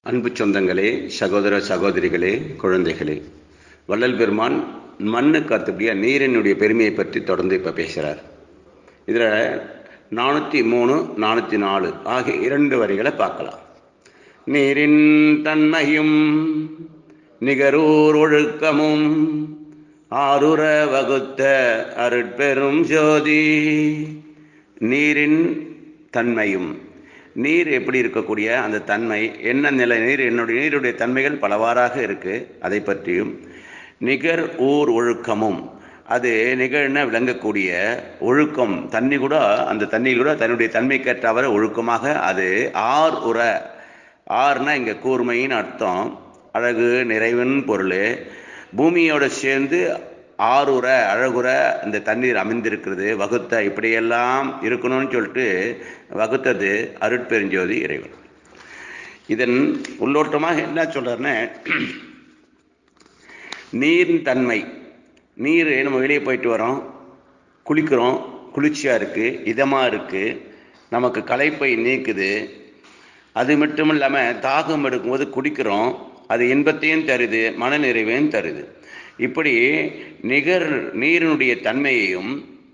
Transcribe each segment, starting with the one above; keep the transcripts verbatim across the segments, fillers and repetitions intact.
அன்பு சொந்தங்களே, சகோதர சகோதரிகளே, குழந்தைகளே, வள்ளல் பெருமான் மண்ணுக்கு அடுத்தபடியாக நீரினுடைய பெருமையை பற்றி தொடர்ந்து இப்போ பேசுகிறார். இதில் நானூற்றி மூணு நானூற்றி நாலு ஆகிய இரண்டு வரிகளை பார்க்கலாம். நீரின் தன்மையும் நிகரூர் ஒழுக்கமும் ஆருற வகுத்த அருட்பெரும் ஜோதி. நீரின் தன்மையும், நீர் எப்படி இருக்கக்கூடிய அந்த தன்மை என்ன நிலை, நீர் என்னுடைய நீருடைய தன்மைகள் பலவாறாக இருக்குது, அதை பற்றியும் நிகர் ஊர் ஒழுக்கமும், அது நிகழ்ன விளங்கக்கூடிய ஒழுக்கம், தண்ணி கூட அந்த தண்ணீர் கூட தன்னுடைய தன்மைக்கேற்றவரை ஒழுக்கமாக அது ஆர் உற, ஆர்னா இங்கே கூர்மையின் அர்த்தம், அழகு நிறைவின் பொருள், பூமியோடு சேர்ந்து ஆறுற அழகுற இந்த தண்ணீர் அமைந்திருக்கிறது, வகுத்த இப்படியெல்லாம் இருக்கணும்னு சொல்லிட்டு வகுத்தது அருட்பெருஞ்சோதி இறைவன். இதன் உள்ளோட்டமாக என்ன சொல்றாருன்னா, நீரின் தன்மை, நீர் நம்ம வெளியே போயிட்டு வரோம், குளிக்கிறோம், குளிர்ச்சியாக இருக்குது, இதமாக இருக்குது, நமக்கு களைப்பை நீக்குது, அது மட்டும் இல்லாமல் தாகம் எடுக்கும்போது குடிக்கிறோம், அது இன்பத்தையும் தருது, மனநிறைவையும் தருது. இப்படி நிகர் நீரினுடைய தன்மையையும்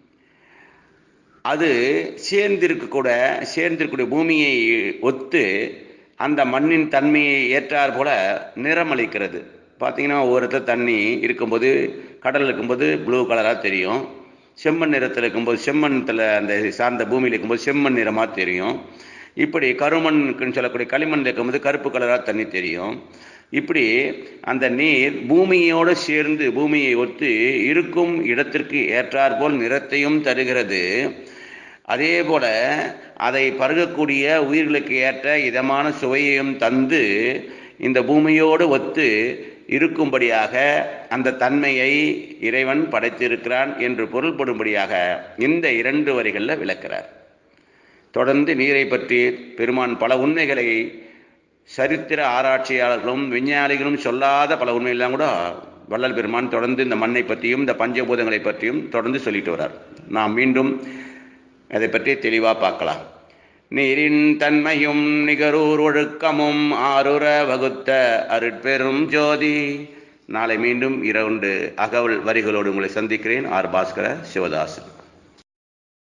அது சேர்ந்திருக்கக்கூட சேர்ந்திருக்கக்கூடிய பூமியை ஒத்து அந்த மண்ணின் தன்மையை ஏற்றார் போல நிறமளிக்கிறது. பார்த்தீங்கன்னா ஒரு இடத்துல தண்ணி இருக்கும்போது, கடல் இருக்கும்போது ப்ளூ கலராக தெரியும், செம்மண் நிறத்தில் இருக்கும்போது செம்மண்ணத்தில் அந்த சார்ந்த பூமியில் இருக்கும்போது செம்மண் நிறமாக தெரியும், இப்படி கருமண்ணுக்குன்னு சொல்லக்கூடிய களிமண் இருக்கும்போது கருப்பு கலராக தண்ணி தெரியும். இப்படி அந்த நீர் பூமியோடு சேர்ந்து பூமியை ஒத்து இருக்கும் இடத்திற்கு ஏற்றாற்போல் நிறத்தையும் தருகிறது. அதே போல அதை பருகக்கூடிய உயிர்களுக்கு ஏற்ற இதமான சுவையையும் தந்து இந்த பூமியோடு ஒத்து இருக்கும்படியாக அந்த தன்மையை இறைவன் படைத்திருக்கிறான் என்று பொருள்படும்படியாக இந்த இரண்டு வரிகளில் விளக்கிறார். தொடர்ந்து நீரை பற்றி பெருமான் பல உண்மைகளை சரித்திர ஆராய்ச்சியாளர்களும் விஞ்ஞானிகளும் சொல்லாத பல உண்மையெல்லாம் கூட வள்ளல் பெருமான் தொடர்ந்து இந்த மண்ணை பற்றியும் இந்த பஞ்சபூதங்களை பற்றியும் தொடர்ந்து சொல்லிட்டு வர்றார். நாம் மீண்டும் அதை பற்றி தெளிவாக பார்க்கலாம். நீரின் தன்மையும் நிகரூர் ஒழுக்கமும் ஆருற வகுத்த அருட்பெரும் ஜோதி. நாளை மீண்டும் இரண்டு அகவல் வரிகளோடு உங்களை சந்திக்கிறேன். ஆர் பாஸ்கர சிவதாசன்.